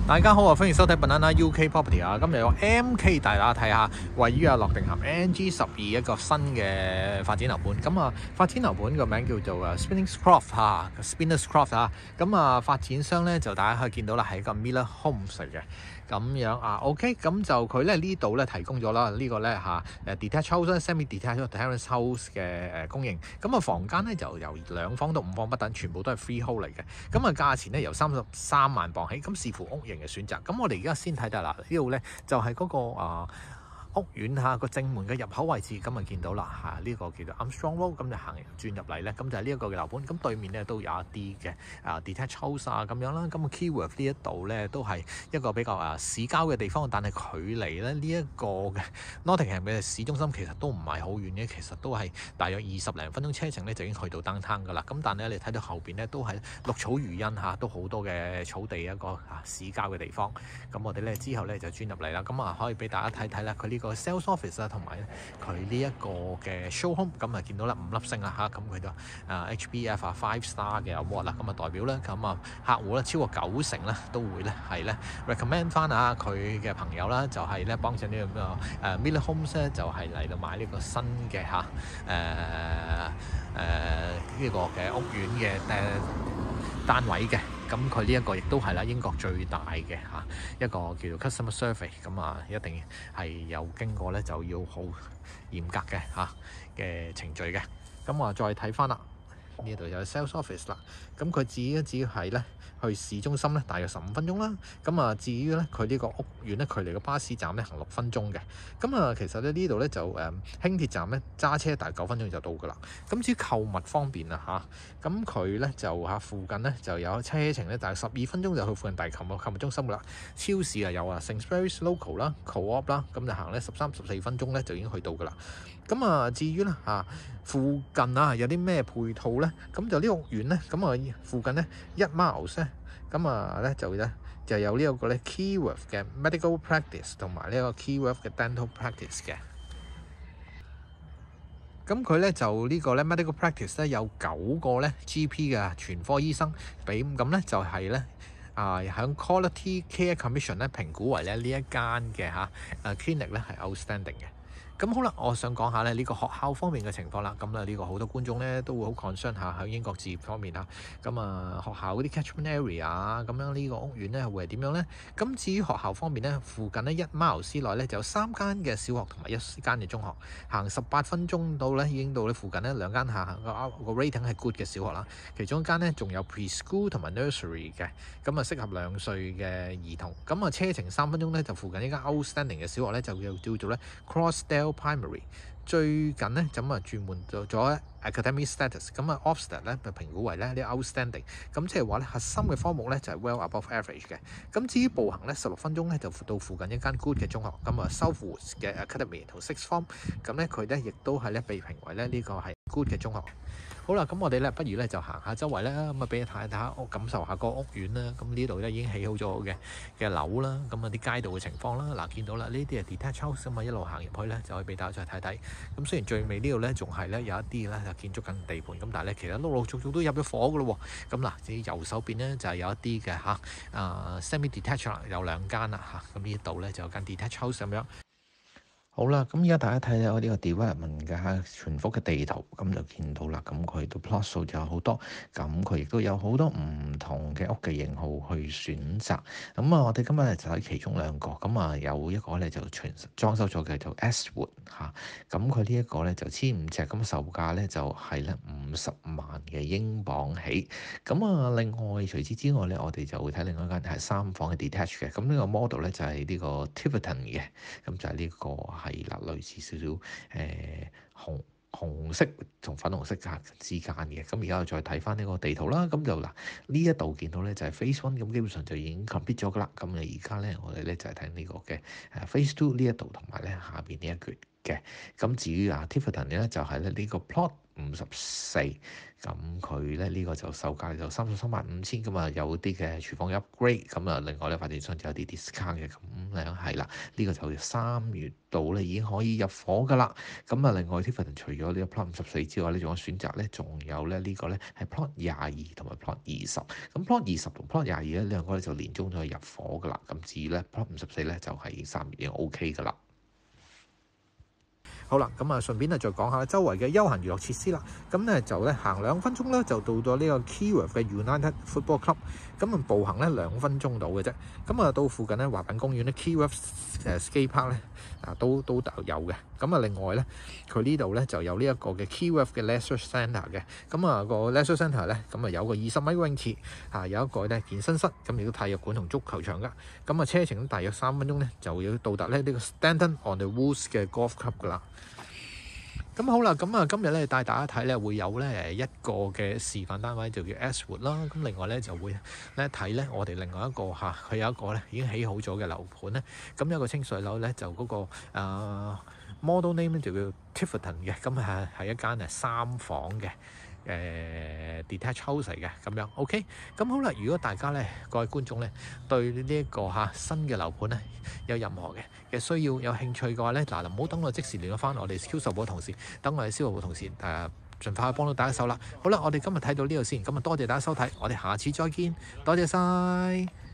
大家好啊，歡迎收睇 Banana UK Property 啊！今日有 MK 帶大家睇下位於諾定咸 NG12一個新嘅發展樓盤。咁啊，發展樓盤個名叫做Spinners Croft 嚇 ，Spinners Croft 啊。咁啊，發展商咧就大家可以見到啦，係一個 Miller Homes 嚟嘅。咁樣啊 ，OK，咁就佢咧呢度咧提供咗啦，呢個咧detached house、semi-detached terrace house 嘅供應。咁啊，房間咧就由2房到5房不等，全部都係 freehold 嚟嘅。咁啊，價錢咧由33萬磅起，咁視乎屋型嘅選擇。咁我哋而家先睇到啦，呢度咧就係嗰個屋苑個正門嘅入口位置，咁啊見到啦呢個叫做 Armstrong Road，咁就轉入嚟咧，咁就係呢一個嘅樓盤。咁對面咧都有一啲嘅detached house 咁樣啦。咁 Keyworth 呢一度咧都係一個比較市郊嘅地方，但係距離咧呢一個嘅 Nottingham 嘅市中心其實都唔係好遠嘅，其實都係大約20零分鐘車程咧就已經去到 downtown 噶啦。咁但係你睇到後邊咧都係綠草如茵都好多嘅草地一個市郊嘅地方。咁我哋咧之後咧就轉入嚟啦，咁可以俾大家睇睇啦，佢呢個 sales office 同埋佢呢一個嘅 show home， 咁見到啦5粒星啦咁佢就HBF 5 star 嘅 award 啦，咁代表咧咁客戶咧超過90%咧都會咧係咧 recommend 翻佢嘅朋友啦，就係咧幫襯呢個Miller Homes 咧，就係嚟到買呢個新嘅呢個嘅屋苑嘅單位嘅。咁佢呢一個亦都係啦，英國最大嘅一個叫做 customer survey， 咁一定係有經過咧，就要好嚴格嘅嘅程序嘅。咁再睇翻啦，呢度有 sales office 啦。咁佢只係咧去市中心咧，大約15分鐘啦。咁至於咧佢呢個屋苑咧，距離個巴士站咧行6分鐘嘅。咁其實咧呢度咧就輕鐵站咧揸車大9分鐘就到噶啦。咁至於購物方面啊咁佢咧就附近咧就有車程咧，大約12分鐘就去附近大購物中心噶啦。超市有Sainsbury's Local 啦、Co-op 啦，咁就行咧13-14分鐘咧就已經去到噶啦。咁至於咧附近有啲咩配套咧？咁就呢個屋苑咧，咁附近咧1 miles咧，咁咧就有呢一個咧 Keyworth 嘅 medical practice 同埋呢個 Keyworth 嘅 dental practice 嘅。咁佢咧就呢個咧 medical practice 咧有9個咧 GP 嘅全科醫生俾，咁咧就係咧響 Quality Care Commission 咧評估為咧呢一間嘅clinic 咧係 outstanding 嘅。咁好啦，我想講下咧呢個學校方面嘅情況啦。咁呢個好多觀眾咧都會好 concern 下喺英國置業方面咁學校嗰啲 catchment area 咁樣呢個屋苑咧會係點樣咧？咁至於學校方面咧，附近咧1 mile 之內咧就有3間嘅小學同埋1間嘅中學，行18分鐘到咧已經到咧附近咧2間個 rating 係 good 嘅小學啦。其中一間咧仲有 preschool 同埋 nursery 嘅，咁適合2歲嘅兒童。咁車程3分鐘咧就附近一間 outstanding 嘅小學咧就叫做咧 Crossdale Primary。最近咧咁轉換咗 academic status， 咁Ofsted 咧就評估為咧呢 outstanding， 咁即係話咧核心嘅科目咧就係 well above average 嘅。咁至於步行咧16分鐘咧就到附近一間 good 嘅中學，咁Southwoods 嘅 academy 同 sixth form， 咁咧佢咧亦都係咧被評為咧呢個係 good 嘅中學。好啦，咁我哋咧不如咧就行下周圍咧，咁俾你睇下屋，感受下個屋苑啦。咁呢度咧已經起好咗嘅樓啦，咁啲街道嘅情況啦。見到啦，呢啲係 detached house 咁一路行入去咧就可以俾大家再睇睇。咁雖然最尾呢度咧仲係咧有一啲咧就建築緊地盤，咁但係咧其實陸續都入咗伙噶咯喎。咁至於右手邊咧就係有一啲嘅semi-detached 有2間啦咁呢度咧就有間 detached house 咁樣。好啦，咁而家大家睇下呢個 development 嘅全幅嘅地圖，咁就見到啦。咁佢都 plot 數就有好多，咁佢亦都有好多唔同嘅屋嘅型號去選擇。咁我哋今日就喺其中2個，咁有一個咧就全裝修咗嘅就 Ashwood 咁佢呢一個咧就1500尺，咁售價咧就係咧50萬嘅英鎊起。咁另外除此之外咧，我哋就會睇另外一間係3房嘅 detached 嘅。咁呢個 model 咧就係呢個 Tiverton 嘅，咁就係呢個係類似少少紅色同粉紅色之間嘅。咁而家再睇翻呢個地圖啦，咁就呢一度見到咧就係 Phase 1，咁基本上就已經 complete 咗噶啦。咁而家咧我哋咧就係睇呢個嘅Phase 2呢一度同埋咧下邊呢一橛嘅。咁至於Tiverton咧就係咧呢個 plot 53，咁佢咧呢個就售價就335000，咁啊有啲嘅廚房 upgrade，咁啊另外咧發展商就有啲 discount 嘅，咁樣係啦，呢個就3月度咧已經可以入伙噶啦。咁啊另外 Tiffany 除咗呢個 Plot 54之外咧，仲有選擇咧，仲有咧呢個咧係 Plot 22同埋 Plot 20。咁 Plot 20同 Plot 22咧兩個咧就年中就可以入伙噶啦。咁至於咧 Plot 54咧就係3月已經 OK 噶啦。好啦，咁啊，順便咧再講下周圍嘅休閒娛樂設施啦。咁咧就咧行2分鐘咧就到咗呢個 Keyworth 嘅 United Football Club。咁啊步行咧2分鐘到嘅啫。咁啊到附近咧滑板公園咧 Keyworth Skate Park 咧都有嘅。咁啊另外咧佢呢度咧就有呢一個嘅 Keyworth 嘅 Leisure Centre 嘅。咁啊個 Leisure Centre 咧咁啊有個20米泳池有一個咧健身室，咁亦都體育館同足球場噶。咁啊車程大約3分鐘咧就要到達咧呢個 Stanton on the Woods 嘅 Golf Club 噶啦。咁好啦，咁啊今日咧帶大家睇咧會有咧一個嘅示範單位就叫 Ashwood 啦。咁另外咧就會咧睇咧我哋另外一個佢有一個咧已經起好咗嘅樓盤咧。咁有一個清水樓咧就嗰個model name 就叫 Tiverton 嘅。咁係一間3房嘅detached house 嚟嘅咁樣。OK， 咁好啦，如果大家咧各位觀眾咧對呢一個新嘅樓盤咧有任何嘅需要有興趣嘅話咧，嗱唔好等我即時聯絡翻我哋銷售部嘅同事，等我哋銷售部同事盡快去幫到大家手啦。好啦，我哋今日睇到呢度先，咁啊多謝大家收睇，我哋下次再見，多謝晒。